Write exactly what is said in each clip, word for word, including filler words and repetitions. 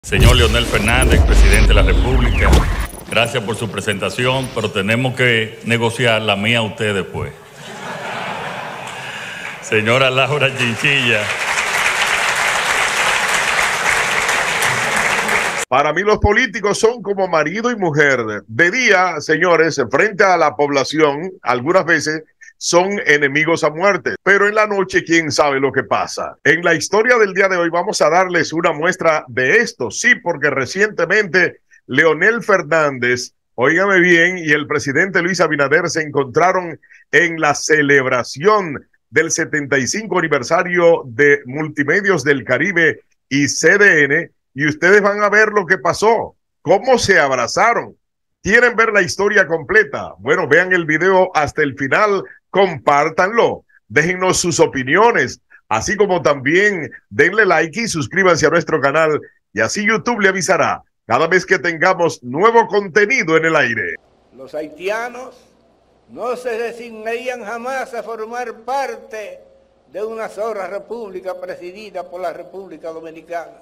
Señor Leonel Fernández, presidente de la República, gracias por su presentación, pero tenemos que negociar la mía a usted después. Señora Laura Chinchilla. Para mí los políticos son como marido y mujer. De día, señores, frente a la población, algunas veces son enemigos a muerte, pero en la noche quién sabe lo que pasa. En la historia del día de hoy vamos a darles una muestra de esto, sí, porque recientemente Leonel Fernández, óigame bien, y el presidente Luis Abinader se encontraron en la celebración del setenta y cinco aniversario de Multimedios del Caribe y C D N, y ustedes van a ver lo que pasó, cómo se abrazaron. ¿Quieren ver la historia completa? Bueno, vean el video hasta el final, compártanlo, déjennos sus opiniones, así como también denle like y suscríbanse a nuestro canal, y así YouTube le avisará cada vez que tengamos nuevo contenido en el aire. Los haitianos no se resignarían jamás a formar parte de una sola república presidida por la República Dominicana.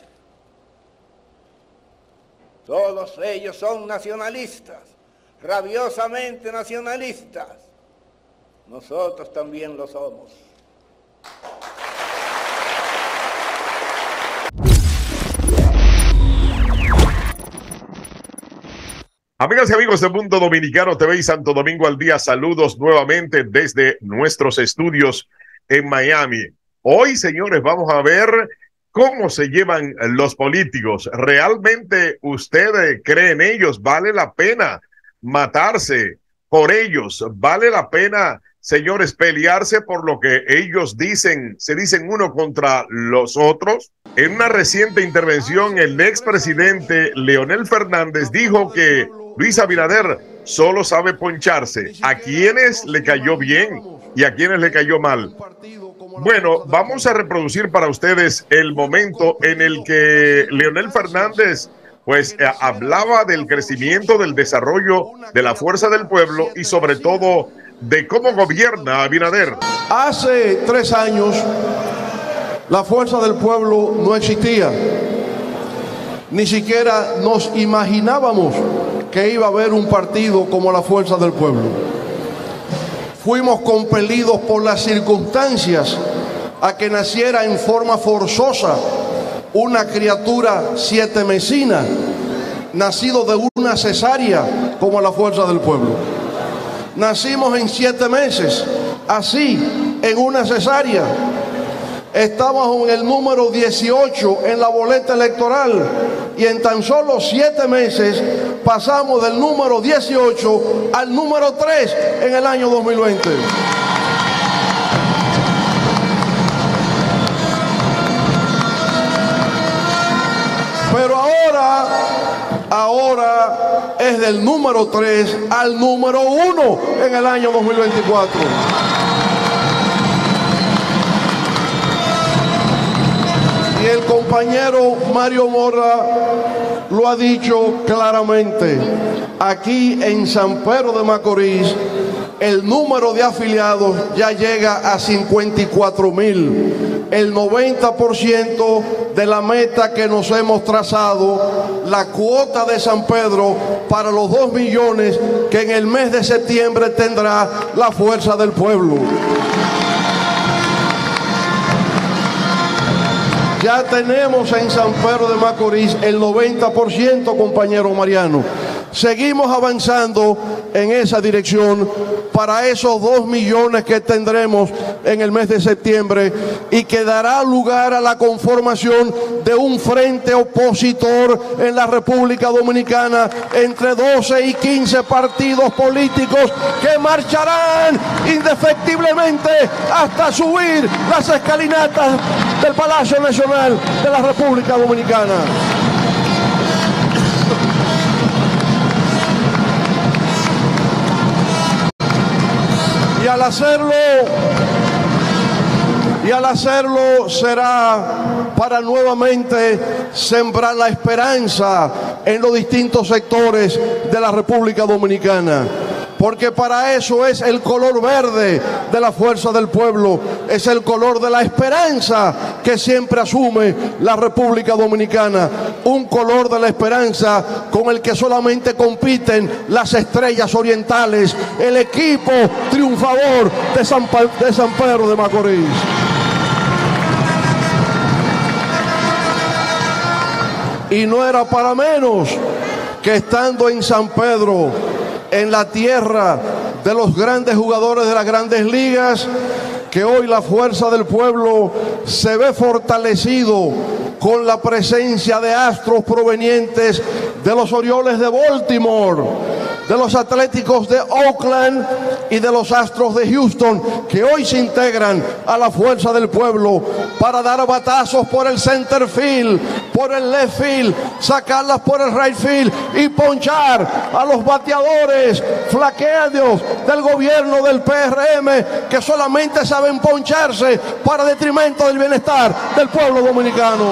Todos ellos son nacionalistas, rabiosamente nacionalistas. Nosotros también lo somos. Amigas y amigos de Mundo Dominicano T V y Santo Domingo al Día, saludos nuevamente desde nuestros estudios en Miami. Hoy, señores, vamos a ver cómo se llevan los políticos. ¿Realmente usted cree en ellos? ¿Vale la pena matarse por ellos? ¿Vale la pena, señores, pelearse por lo que ellos dicen, se dicen uno contra los otros? En una reciente intervención, el expresidente Leonel Fernández dijo que Luis Abinader solo sabe poncharse. ¿A quienes le cayó bien y a quienes le cayó mal? Bueno, vamos a reproducir para ustedes el momento en el que Leonel Fernández pues eh, hablaba del crecimiento, del desarrollo de la fuerza del pueblo y sobre todo de cómo gobierna Abinader. Hace tres años la fuerza del pueblo no existía. Ni siquiera nos imaginábamos que iba a haber un partido como la fuerza del pueblo. Fuimos compelidos por las circunstancias a que naciera en forma forzosa una criatura siete mesina, nacido de una cesárea como la fuerza del pueblo. Nacimos en siete meses, así, en una cesárea. Estábamos en el número dieciocho en la boleta electoral y en tan solo siete meses pasamos del número dieciocho al número tres en el año dos mil veinte. Pero ahora, ahora es del número tres al número uno en el año dos mil veinticuatro. Y el compañero Mario Mora lo ha dicho claramente. Aquí en San Pedro de Macorís, el número de afiliados ya llega a cincuenta y cuatro mil. El noventa por ciento de la meta que nos hemos trazado, la cuota de San Pedro para los dos millones que en el mes de septiembre tendrá la fuerza del pueblo. Ya tenemos en San Pedro de Macorís el noventa por ciento, compañero Mariano. Seguimos avanzando en esa dirección para esos dos millones que tendremos en el mes de septiembre y que dará lugar a la conformación de un frente opositor en la República Dominicana entre doce y quince partidos políticos que marcharán indefectiblemente hasta subir las escalinatas del Palacio Nacional de la República Dominicana. Y al hacerlo, y al hacerlo será para nuevamente sembrar la esperanza en los distintos sectores de la República Dominicana. porque para eso es el color verde de la fuerza del pueblo, es el color de la esperanza que siempre asume la República Dominicana, un color de la esperanza con el que solamente compiten las estrellas orientales, el equipo triunfador de San, de San Pedro de Macorís. Y no era para menos que estando en San Pedro, en la tierra de los grandes jugadores de las grandes ligas, que hoy la fuerza del pueblo se ve fortalecido con la presencia de astros provenientes de los Orioles de Baltimore, de los Atléticos de Oakland y de los Astros de Houston, que hoy se integran a la fuerza del pueblo para dar batazos por el center field, por el left field, sacarlas por el right field y ponchar a los bateadores flaqueados del gobierno del P R M, que solamente saben poncharse para detrimento del bienestar del pueblo dominicano.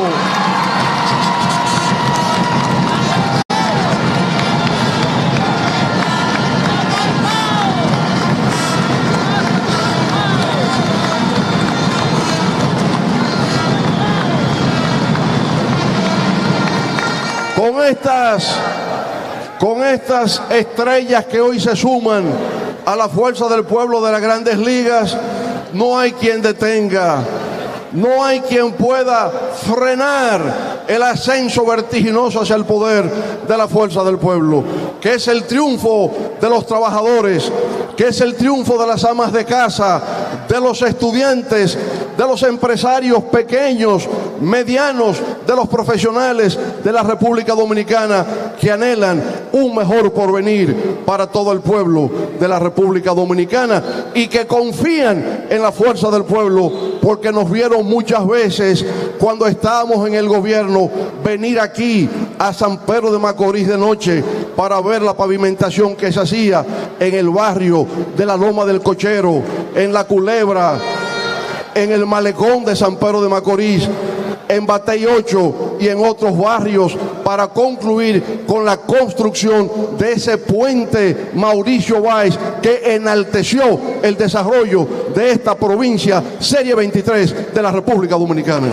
Con estas, con estas estrellas que hoy se suman a la fuerza del pueblo de las grandes ligas, no hay quien detenga, no hay quien pueda frenar el ascenso vertiginoso hacia el poder de la fuerza del pueblo, que es el triunfo de los trabajadores, que es el triunfo de las amas de casa, de los estudiantes, de los empresarios pequeños, medianos, de los profesionales de la República Dominicana que anhelan un mejor porvenir para todo el pueblo de la República Dominicana y que confían en la fuerza del pueblo, porque nos vieron muchas veces cuando estábamos en el gobierno venir aquí a San Pedro de Macorís de noche para ver la pavimentación que se hacía en el barrio de la Loma del Cochero, en La Culebra, en el malecón de San Pedro de Macorís, en Batey ocho y en otros barrios, para concluir con la construcción de ese puente Mauricio Báez que enalteció el desarrollo de esta provincia Serie veintitrés de la República Dominicana.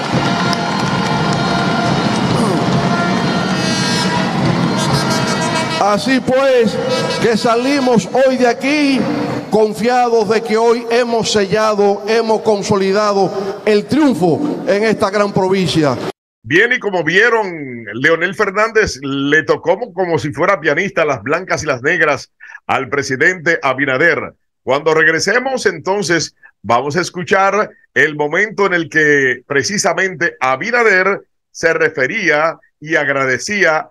Así pues, que salimos hoy de aquí confiados de que hoy hemos sellado, hemos consolidado el triunfo en esta gran provincia. Bien, y como vieron, Leonel Fernández le tocó como si fuera pianista las blancas y las negras al presidente Abinader. Cuando regresemos, entonces, vamos a escuchar el momento en el que precisamente Abinader se refería y agradecía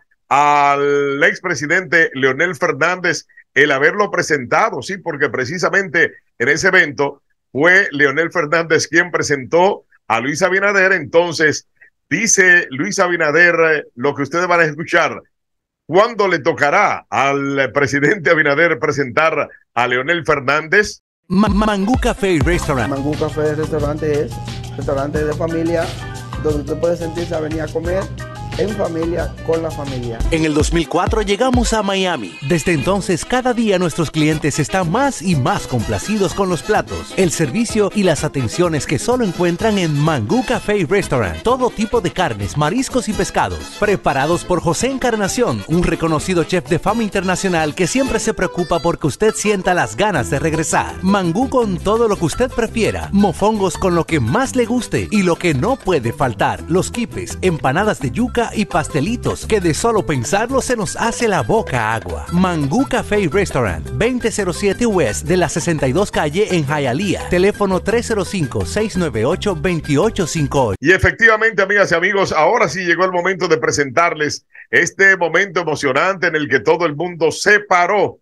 al expresidente Leonel Fernández el haberlo presentado, sí, porque precisamente en ese evento fue Leonel Fernández quien presentó a Luis Abinader. Entonces, dice Luis Abinader lo que ustedes van a escuchar. ¿Cuándo le tocará al presidente Abinader presentar a Leonel Fernández? Mangú Café y Restaurant. Mangú Café y Restaurante es restaurante de familia donde usted puede sentirse a venir a comer en familia, con la familia. En el dos mil cuatro llegamos a Miami. Desde entonces, cada día nuestros clientes están más y más complacidos con los platos, el servicio y las atenciones que solo encuentran en Mangú Café y Restaurant. Todo tipo de carnes, mariscos y pescados, preparados por José Encarnación, un reconocido chef de fama internacional que siempre se preocupa porque usted sienta las ganas de regresar. Mangú con todo lo que usted prefiera, mofongos con lo que más le guste y lo que no puede faltar, los quipes, empanadas de yuca y pastelitos que de solo pensarlo se nos hace la boca agua. Mangú Café y Restaurant, veinte cero siete West de la sesenta y dos calle en Hialeah. Teléfono tres cero cinco, seis nueve ocho, dos ocho cinco ocho. Y efectivamente, amigas y amigos, ahora sí llegó el momento de presentarles este momento emocionante en el que todo el mundo se paró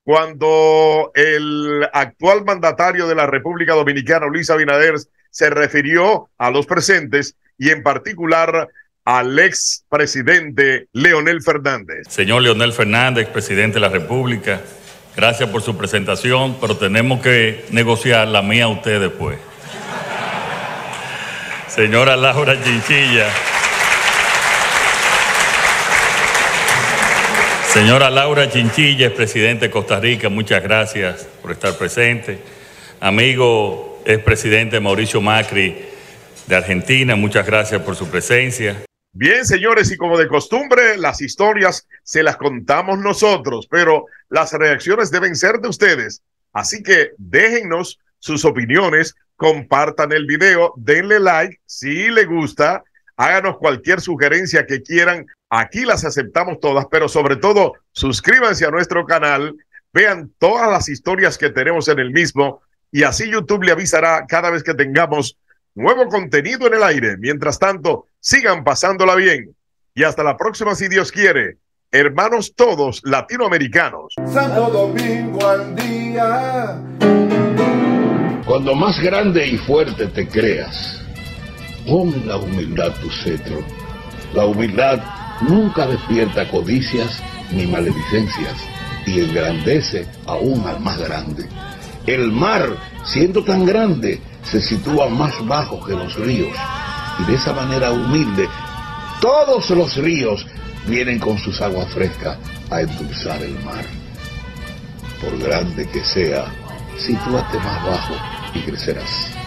cuando el actual mandatario de la República Dominicana, Luis Abinader, se refirió a los presentes y en particular al ex presidente Leonel Fernández. Señor Leonel Fernández, presidente de la República, gracias por su presentación, pero tenemos que negociar la mía a usted después. Señora Laura Chinchilla, Señora Laura Chinchilla, presidente de Costa Rica, muchas gracias por estar presente. Amigo expresidente Mauricio Macri de Argentina, muchas gracias por su presencia. Bien, señores, y como de costumbre, las historias se las contamos nosotros, pero las reacciones deben ser de ustedes. Así que déjennos sus opiniones, compartan el video, denle like si les gusta, háganos cualquier sugerencia que quieran. Aquí las aceptamos todas, pero sobre todo, suscríbanse a nuestro canal, vean todas las historias que tenemos en el mismo y así YouTube le avisará cada vez que tengamos nuevo contenido en el aire. Mientras tanto, sigan pasándola bien y hasta la próxima si Dios quiere. Hermanos todos latinoamericanos. Santo Domingo al día. Cuando más grande y fuerte te creas, pon la humildad tu cetro. La humildad nunca despierta codicias ni maledicencias y engrandece aún al más grande. El mar, siendo tan grande, se sitúa más bajo que los ríos y de esa manera humilde todos los ríos vienen con sus aguas frescas a endulzar el mar. Por grande que sea, sitúate más bajo y crecerás.